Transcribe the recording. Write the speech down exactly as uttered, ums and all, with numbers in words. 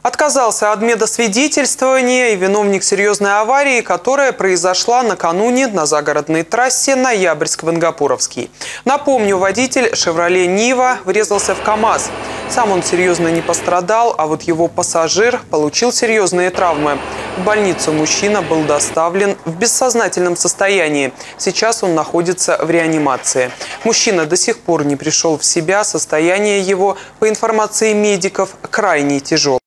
Отказался от медосвидетельствования и виновник серьезной аварии, которая произошла накануне на загородной трассе Ноябрьск-Вангапуровский. Напомню, водитель «Шевроле Нива» врезался в КАМАЗ. Сам он серьезно не пострадал, а вот его пассажир получил серьезные травмы. В больницу мужчина был доставлен в бессознательном состоянии. Сейчас он находится в реанимации. Мужчина до сих пор не пришел в себя. Состояние его, по информации медиков, крайне тяжелое.